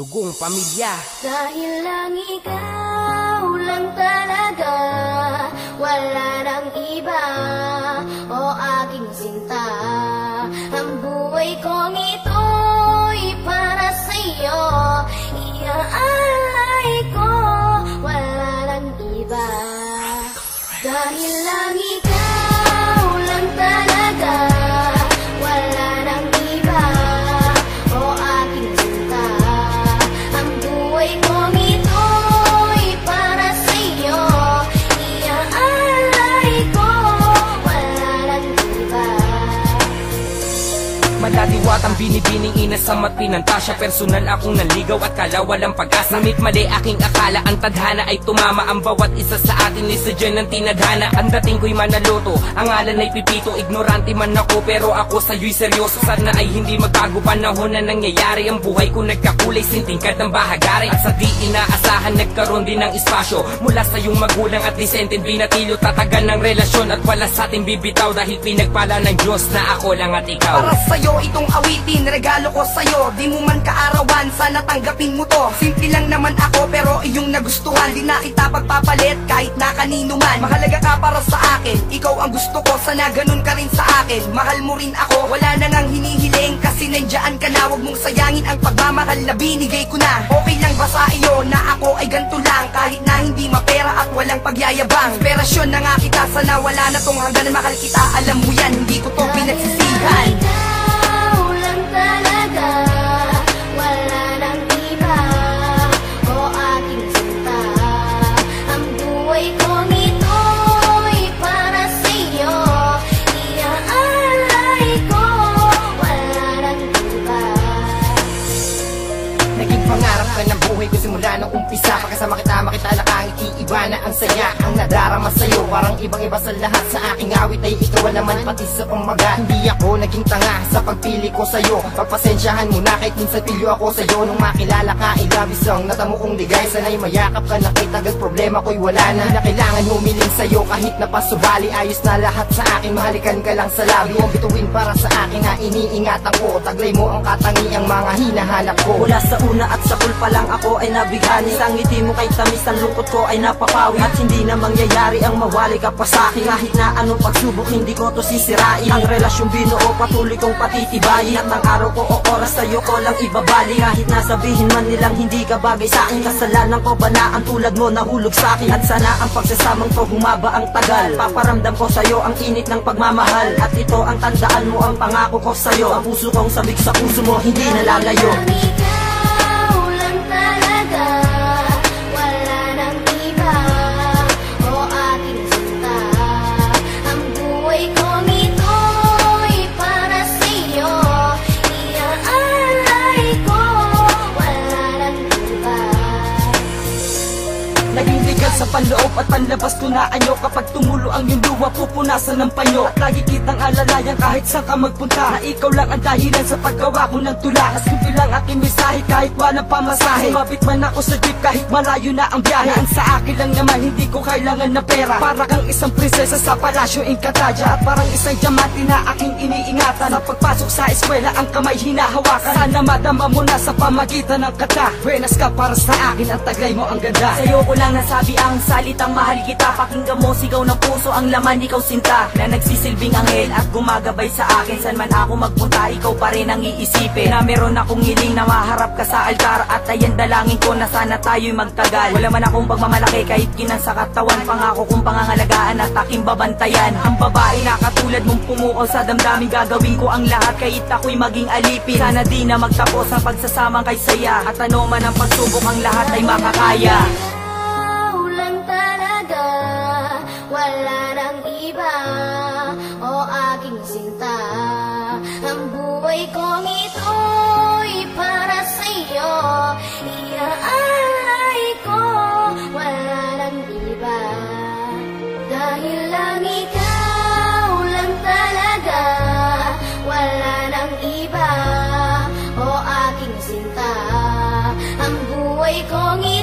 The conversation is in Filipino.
dugong pamilya. Dahil lang ikaw lang talaga, wala nang iba, o aking sinta. Ang buhay kong ito'y para sa'yo, iaalay ko, wala nang iba. Dahil lang ikaw lang talaga, wala nang iba, o aking sinta. Ang buhay kong ito'y para sa'yo, iaalay ko, wala nang iba. Malaliwat ang binibining inasam at pinantasya. Personal akong nanligaw at kala walang pag-asa. Ngunit mali aking akala, ang tadhana ay tumama. Ang bawat isa sa atin ay sadya ng tinadhana. Ang dating ko'y manaloto, ang ngalan ay pipito. Ignorante man ako pero ako sa'yo'y seryoso. Sana ay hindi magbago panahon na nangyayari. Ang buhay ko nagkakulay, sintingkad ng bahagari. At sa di inaasahan nagkaroon din ng espasyo mula sa iyong magulang at disenteng binatilyo. Tatagal ng relasyon at wala sa ating bibitaw. Dahil pinagpala ng Diyos na ako lang at ikaw. Para sa'yo itong awitin, regalo ko sa'yo. Di mo man kaarawan, sana tanggapin mo to. Simple lang naman ako pero iyong nagustuhan. Di na kita pagpapalit kahit na kanino man. Mahalaga ka para sa akin, ikaw ang gusto ko. Sana ganun ka rin sa akin, mahal mo rin ako. Wala na nang hinihiling kasi nandiyan ka na. Huwag mong sayangin ang pagmamahal na binigay ko na. Okay lang ba sa iyo na ako ay ganito lang, kahit na hindi mapera at walang pagyayabang. Inspirasyon na nga kita, sana wala na tong hangganan. Mahal kita, alam mo yan, hindi ko to pinagsisihan. Ikaw lang talaga, wala nang iba, o aking sinta. Ang buhay kong ito'y para sa'yo, iaalay ko, wala nang iba. Naging pangarap ka ng buhay ko simula nung umpisa. Pagkasama kita, makita na kangiti, iba na ang saya. Ang nadarama sa'yo, parang ibang-iba sa lahat. Sa aking awit ay ikaw naman, pati sa pamaga. Hindi ako naging tanga sa pagpili ko sa'yo. Pagpasensyahan mo na kahit minsan pilyo ako sa'yo. Nung makilala ka, I love you song, natamo kong ligay. Sana'y mayakap ka na kitagal, problema ko'y wala na. Na kailangan humiling sa'yo kahit na pasubali. Ayos na lahat sa akin, mahalikan ka lang sa labi. Huwag bituin para sa akin na iniingatan ko. Taglay mo ang katangiang mga hinahanap ko. Mula sa una at sa pa lang ako ay nabigani. Ang ngiti mo kay tamis, ang lungkot ko ay napapawi. At hindi na mangyayari ang mawali ka pa sa'kin. Kahit na anong pagsubok, hindi ko to sisirain. Ang relasyon binuo, patuloy kong patitibayin. At ang araw ko o oras sa'yo ko lang ibabali. Kahit na sabihin man nilang hindi ka bagay sa'kin, kasalanan ko ba na ang tulad mo nahulog sa'kin? At sana ang pagsasamang to humaba ang tagal. Paparamdam ko sa'yo ang init ng pagmamahal. At ito ang tandaan mo, ang pangako ko sa'yo. Ang puso kong sabik sa puso mo, hindi nalalayo. Ikaw lang talaga, wala nang iba, o aking sinta. Ang buhay kong ito'y para sa'yo, iaalay ko, wala nang iba. Naging legal sa panloob at panlabas ko na anyo. Kapag tumulo ang iyong luha, pupunasan ng panyo. At lagi kitang alalayan kahit saan ka magpunta, na ikaw lang ang dahilan sa paggawa ko ng tula. At simple lang aking mensahe kahit walang pamasahe. Sumabit man ako sa jeep kahit malayo na ang biyahe. Ang sa akin lang naman, hindi ko kailangan ng pera. Para kang isang prinsesa sa palasyo Encantadia. At parang isang diamante na aking iniingatan. Sa pagpasok sa eskwela, ang kamay hinahawakan. Sana madama mo na sa pamagitan ng kata. Buenas ka para sa akin, ang taglay mo ang ganda. Sa'yo ko lang nasabi ang salitang mahal kita. Pakinggan mo, sigaw ng puso, ang laman ikaw sinta. Na nagsisilbing anghel at gumagabay sa akin. San man ako magpunta, ikaw pa rin ang iisipin. Na meron akong hiling na maharap ka sa altar. At ayan dalangin ko na sana tayo'y magtagal. Wala man akong pagmamalaki kahit kinang sa katawan. Pangako kong pangangalagaan at aking babantayan. Ang babae na katulad mong pumukaw sa damdamin, gagawin ko ang lahat kahit ako'y maging alipin. Sana di na magtapos ang pagsasamang kay saya. At ano man ang pagsubok, ang lahat ay makakaya. Ikaw lang talaga, wala nang iba, o aking sinta. Ang buhay kong ito'y para sa'yo, iaalay ko, wala nang iba. Dahil lang ikaw lang talaga, wala nang iba, o aking sinta. Ang buhay kong ito'y